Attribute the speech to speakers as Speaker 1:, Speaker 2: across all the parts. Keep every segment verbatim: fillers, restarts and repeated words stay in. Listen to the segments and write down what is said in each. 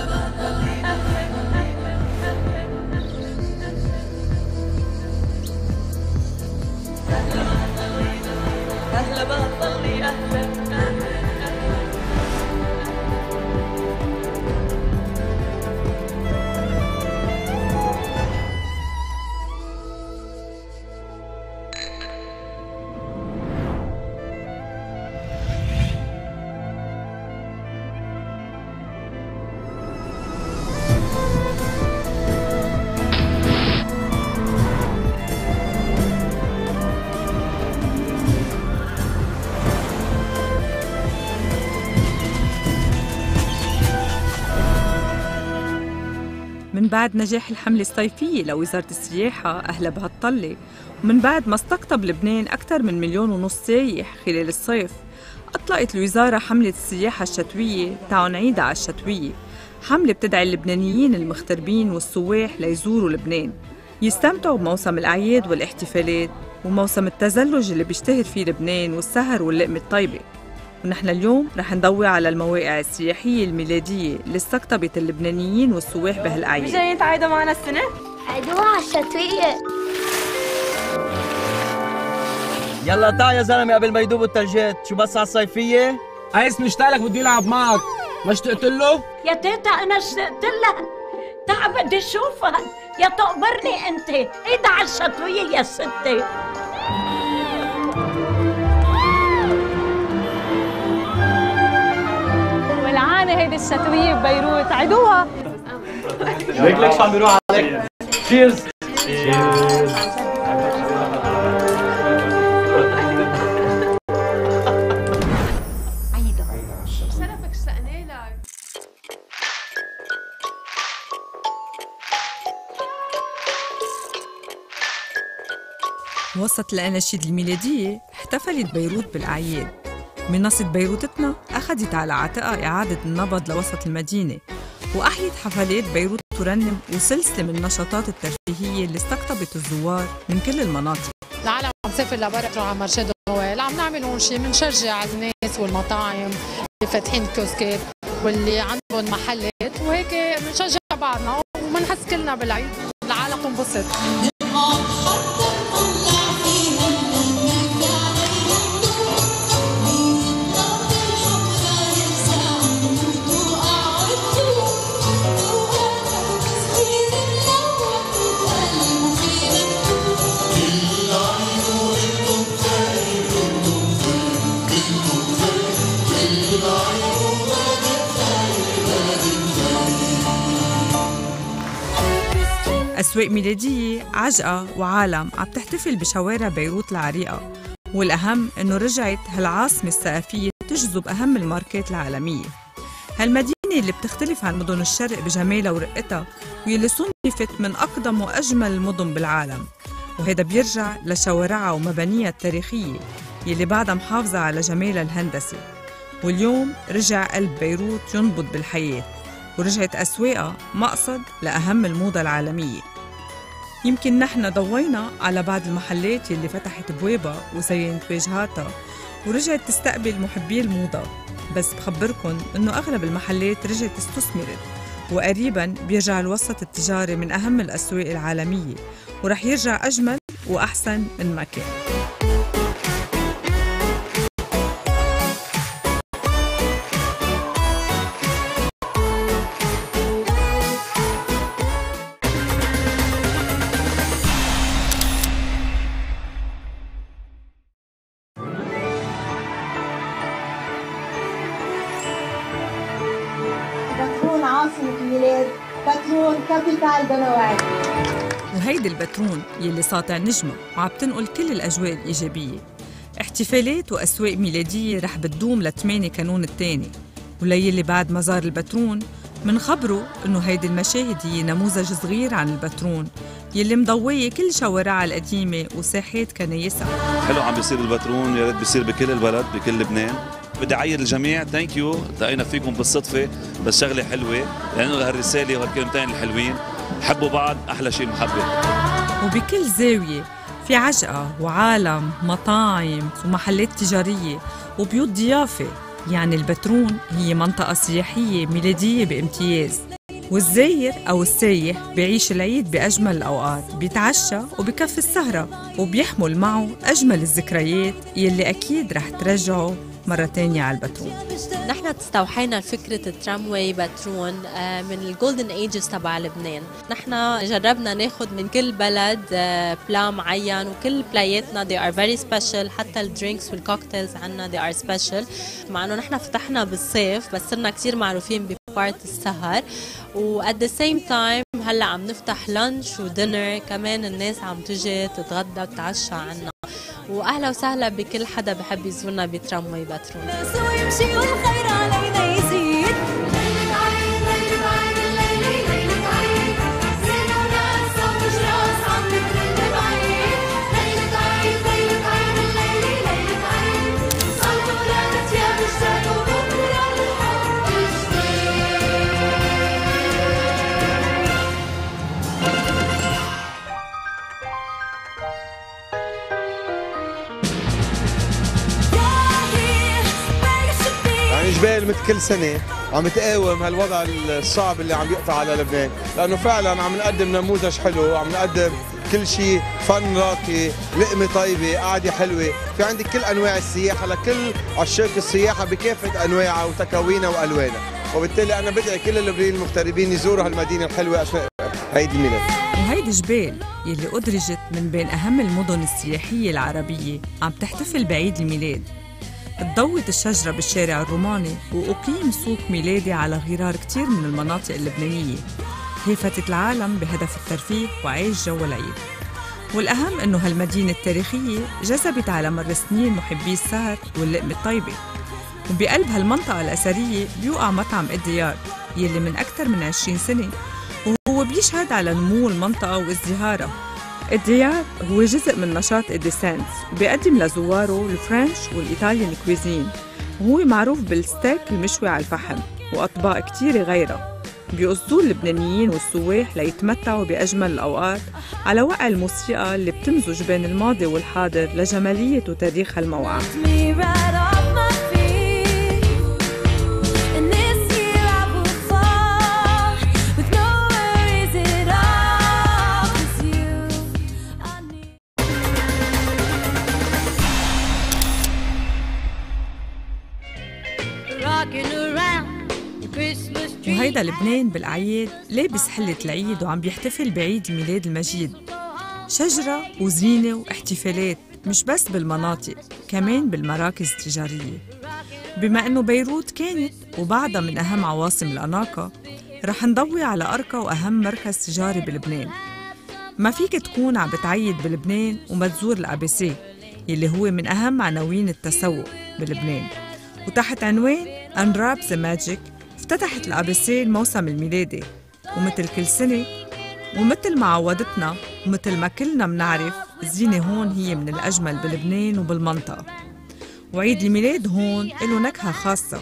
Speaker 1: أهلا بطلي أهلا.
Speaker 2: من بعد نجاح الحملة الصيفية لوزارة السياحة أهلا بهالطلة، ومن بعد ما استقطب لبنان أكثر من مليون ونص سايح خلال الصيف، أطلقت الوزارة حملة السياحة الشتوية تعالوا نعيدها على الشتوية، حملة بتدعي اللبنانيين المغتربين والسواح ليزوروا لبنان، يستمتعوا بموسم الأعياد والاحتفالات وموسم التزلج اللي بيشتهر فيه لبنان والسهر واللقمة الطيبة. ونحن اليوم رح نضوي على المواقع السياحية الميلادية اللي استقطبت اللبنانيين والسواح بهالأعياد.
Speaker 1: جايين تعيدوا معنا السنة؟
Speaker 3: عيدوها على الشتوية.
Speaker 4: يلا تعا يا زلمة قبل ما يدوبوا الثلجات، شو بس على الصيفية؟
Speaker 5: قيس مشتاق لك بده يلعب معك، ما اشتقت له؟
Speaker 6: يا تيتا أنا اشتقت لها، تعا بدي أشوفها، يا تقبرني أنت، عيدها على الشتوية يا ستي.
Speaker 1: والعانة هيدي الشتوية ببيروت، عيدوها.
Speaker 4: ليك ليك شو عم بيروح عليك؟ تشيرز. تشيرز.
Speaker 2: وسط الأناشيد الميلادية احتفلت بيروت بالأعياد. منصة بيروتتنا أخذت على عاتقها إعادة النبض لوسط المدينة، وأحيت حفلات بيروت ترنم وسلسلة من النشاطات الترفيهية اللي استقطبت الزوار من كل المناطق.
Speaker 7: العالم عم تسافر لبرا تروح على مرشد الغوال، عم نعمل هون شيء بنشجع الناس والمطاعم اللي فاتحين كوسكات واللي عندهم محلات، وهيك بنشجع بعضنا وبنحس كلنا بالعيد، العالم تنبسط.
Speaker 2: أسواق ميلادية عجقة وعالم عم تحتفل بشوارع بيروت العريقة، والأهم إنه رجعت هالعاصمة الثقافية تجذب أهم الماركات العالمية. هالمدينة اللي بتختلف عن مدن الشرق بجمالها ورقتها، واللي صنفت من أقدم وأجمل المدن بالعالم، وهذا بيرجع لشوارعها ومبانيها التاريخية يلي بعدها محافظة على جمالها الهندسي. واليوم رجع قلب بيروت ينبض بالحياة، ورجعت أسواقها مقصد لأهم الموضة العالمية. يمكن نحن ضوينا على بعض المحلات يلي فتحت بوابها وزينت واجهاتها ورجعت تستقبل محبي الموضة، بس بخبركن إنه أغلب المحلات رجعت استثمرت، وقريباً بيرجع الوسط التجاري من أهم الأسواق العالمية، ورح يرجع أجمل وأحسن من ما كان.
Speaker 8: بترون عاصمة الميلاد، بترون كابيتال بمواعيد.
Speaker 2: وهيدي البترون يلي ساطع نجمة وعم تنقل كل الأجواء الإيجابية. احتفالات وأسواق ميلادية رح بتدوم لثمانية كانون الثاني، وليلي بعد ما زار البترون منخبره إنه هيدي المشاهد هي نموذج صغير عن البترون يلي مضوية كل شوارعها القديمة وساحات كنايسها.
Speaker 9: حلو عم بيصير البترون، يا ريت بيصير بكل البلد بكل لبنان. بدي اعيد الجميع ثانك يو، التقينا فيكم بالصدفه بس شغله حلوه، لانه هالرساله وهالكلمتين الحلوين حبوا بعض، احلى شيء المحبه.
Speaker 2: وبكل زاويه في عجقه وعالم، مطاعم ومحلات تجاريه وبيوت ضيافه، يعني البترون هي منطقه سياحيه ميلاديه بامتياز. والزاير أو السايح بيعيش العيد بأجمل الأوقات، بيتعشى وبكفي السهرة وبيحمل معه أجمل الذكريات يلي أكيد رح ترجعه مرة تانية على البترون.
Speaker 10: نحن استوحينا فكرة الترامواي باترون من الجولدن ايجز تبع لبنان. نحن جربنا ناخد من كل بلد بلا معين، وكل بلاياتنا they are very special، حتى الدرينكس والكوكتيلز عنا they are special. مع انه نحن فتحنا بالصيف بس صرنا كتير معروفين ببارت السهر، و at the same time هلا عم نفتح لانش ودينر كمان، الناس عم تجي تتغدى وتتعشى عنا. واهلا وسهلا بكل حدا بحب يزورنا بترامواي باترون.
Speaker 11: جبال مثل كل سنة عم تقاوم هالوضع الصعب اللي عم يقطع على لبنان، لأنه فعلا عم نقدم نموذج حلو، عم نقدم كل شيء فن راقي، لقمة طيبة، قعدة حلوة، في عندك كل أنواع السياحة لكل عشاق السياحة بكافة أنواعها وتكوينها وألوانها، وبالتالي أنا بدعي كل اللبنانيين المغتربين يزوروا هالمدينة الحلوة أثناء عيد الميلاد.
Speaker 2: وهيدي جبال يلي أدرجت من بين أهم المدن السياحية العربية عم تحتفل بعيد الميلاد. تضوت الشجرة بالشارع الروماني وأقيم سوق ميلادي على غرار كتير من المناطق اللبنانية، هيفتت العالم بهدف الترفيه وعيش جو العيد. والأهم أنه هالمدينة التاريخية جذبت على مر السنين محبي السهر واللقمة الطيبة. وبقلب هالمنطقة الأثرية بيوقع مطعم إديار يلي من أكثر من عشرين سنة، وهو بيشهد على نمو المنطقة وازدهارها. إديار هو جزء من نشاط إديسانس، وبيقدم لزواره الفرنش والإيطاليان كويزين، وهو معروف بالستيك المشوي على الفحم وأطباق كتيرة غيرها. بيقصدوه اللبنانيين والسواح ليتمتعوا بأجمل الأوقات على وقع الموسيقى اللي بتمزج بين الماضي والحاضر لجمالية وتاريخ هالموقع. وهيدا لبنان بالأعياد لابس حلة العيد وعم بيحتفل بعيد الميلاد المجيد. شجرة وزينة واحتفالات مش بس بالمناطق، كمان بالمراكز التجارية. بما أنه بيروت كانت وبعدها من أهم عواصم الأناقة، رح نضوي على أرقى وأهم مركز تجاري بلبنان. ما فيك تكون عم بتعيد بلبنان وما تزور الأي بي سي يلي هو من أهم عناوين التسوق بلبنان. وتحت عنوان Unwrap the Magic افتتحت الأي بي سي الموسم الميلادي، ومثل كل سنة ومثل ما عودتنا ومثل ما كلنا منعرف، الزينة هون هي من الأجمل بلبنان وبالمنطقة. وعيد الميلاد هون له نكهة خاصة،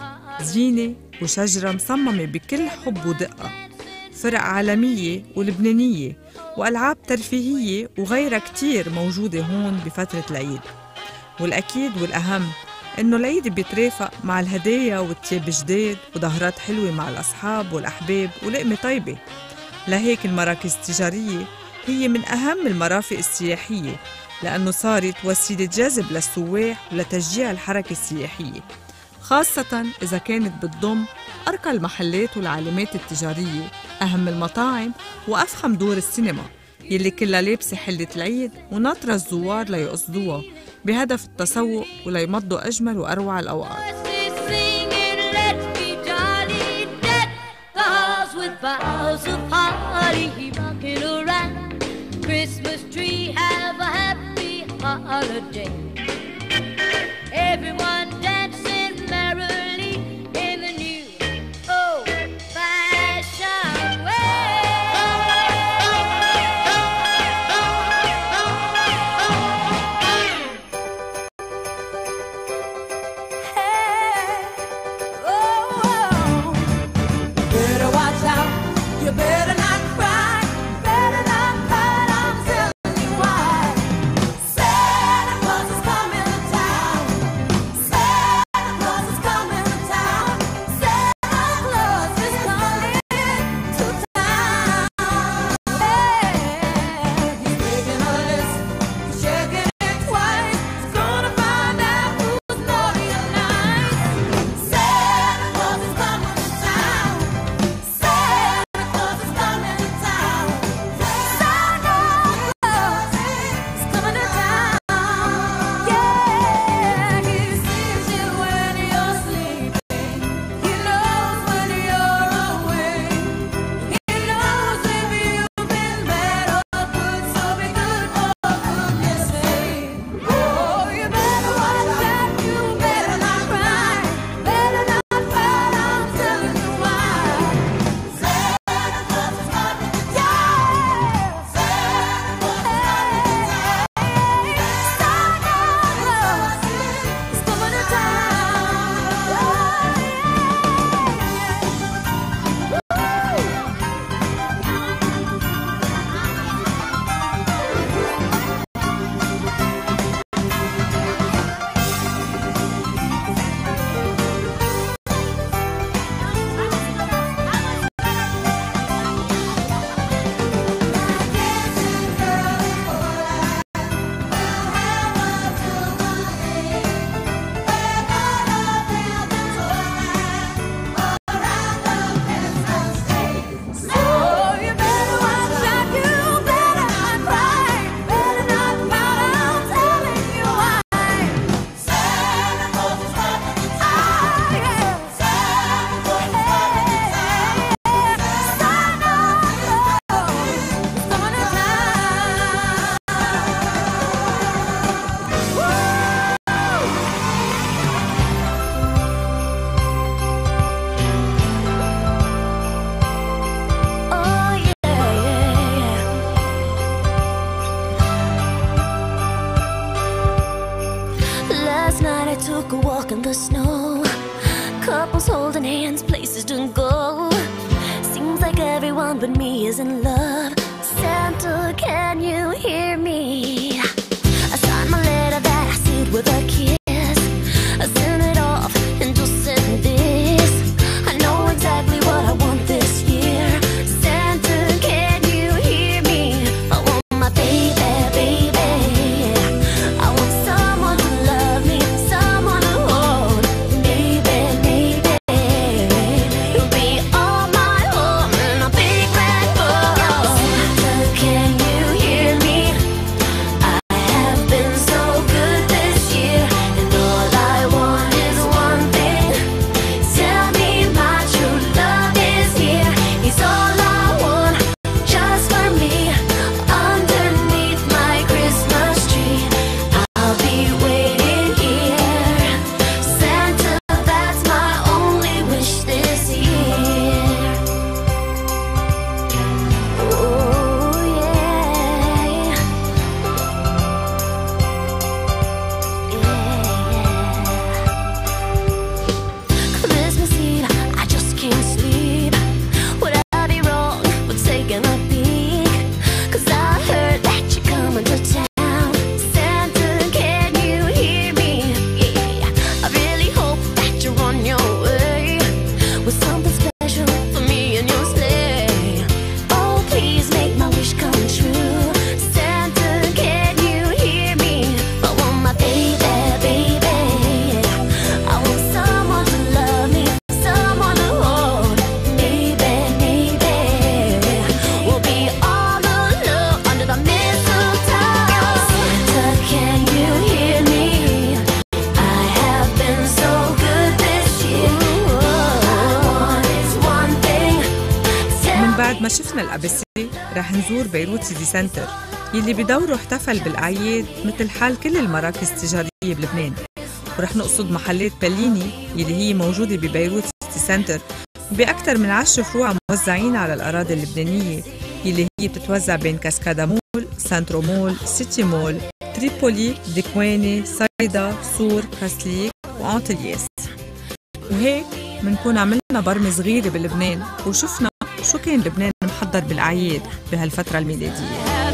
Speaker 2: زينة وشجرة مصممة بكل حب ودقة، فرق عالمية ولبنانية وألعاب ترفيهية وغيرها كتير موجودة هون بفترة العيد. والأكيد والأهم إنه العيد بيترافق مع الهدايا والتياب جداد وظهرات حلوة مع الأصحاب والأحباب ولقمة طيبة. لهيك المراكز التجارية هي من أهم المرافق السياحية، لأنه صارت وسيلة جذب للسواح ولتشجيع الحركة السياحية، خاصة إذا كانت بتضم أرقى المحلات والعلامات التجارية، أهم المطاعم وأفخم دور السينما يلي كلها لابسة حلة العيد وناطرة الزوار ليقصدوها بهدف التسوق وليمضوا أجمل وأروع الأوقات.
Speaker 12: Santa Claus is coming to town. like everyone but me is in love. Santa, can you hear me? I signed my letter that I sealed with a kiss. I sent it off and just said this: I know exactly what I want this year. Santa, can you hear me? I want my baby, baby. I want someone to love me, someone to hold. Maybe, maybe you'll be all my home in a big red bowl. Santa, can you hear me? I have been so good this year, and all I want is one thing. Tell me my true love is here. He's all I want, just for me. Underneath my Christmas tree, I'll be waiting here. Santa, that's my only wish this year. Oh yeah, Christmas Eve, I just can't sleep. Would I be wrong for taking a peek? 'Cause I heard that you're coming to town. Santa, can you hear me? Yeah, I really hope that you're on your way with something special for me and your sleigh. Oh, please make my wish come true. Santa, can you hear me? I want my baby, baby. I want someone to love me, someone to hold. Maybe, maybe we'll be all alone under the mistletoe. Santa, can you hear me? I have been so good this year. All I want is one thing.
Speaker 2: من بعد ما شفنا الأبسي رح نزور بيروت سيتي سنتر يلي بدوره احتفل بالأعياد مثل حال كل المراكز التجارية بلبنان، ورح نقصد محلات بليني يلي هي موجودة ببيروت سيتي سنتر بأكثر من عشر فروع موزعين على الأراضي اللبنانية يلي هي بتتوزع بين كاسكادا مول، سانترو مول، سيتي مول، تريبولي، ديكواني، صيدا، سور، كاسليك وأنتلياس. وهيك منكون عملنا برمة صغيرة بلبنان وشفنا شو كان لبنان محضر بالأعياد بهالفترة الميلادية.